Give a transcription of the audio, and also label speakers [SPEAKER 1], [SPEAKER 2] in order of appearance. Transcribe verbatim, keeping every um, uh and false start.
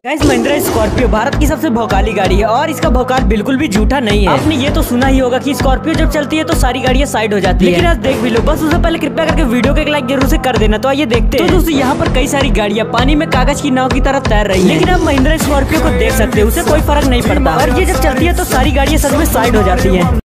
[SPEAKER 1] Guys, Mahindra Scorpio Bharat की सबसे भौकाली गाड़ी है और इसका भौकाल बिल्कुल भी झूठा नहीं है। आपने ये तो सुना ही होगा कि स्कॉर्पियो जब चलती है तो सारी गाड़ियां साइड हो जाती है, लेकिन आज देख भी लो। बस उससे पहले कृपया करके वीडियो को एक लाइक जरूर से कर देना। तो आइए देखते हैं। तो दोस्तों, यहाँ पर कई सारी गाड़ियां पानी में कागज की नाव की तरह तैर रही है, लेकिन आप महिंद्रा स्कॉर्पियो को देख सकते हैं, उसे कोई फर्क नहीं पड़ता और ये जब चलती है तो सारी गाड़ियां सच में साइड हो जाती है।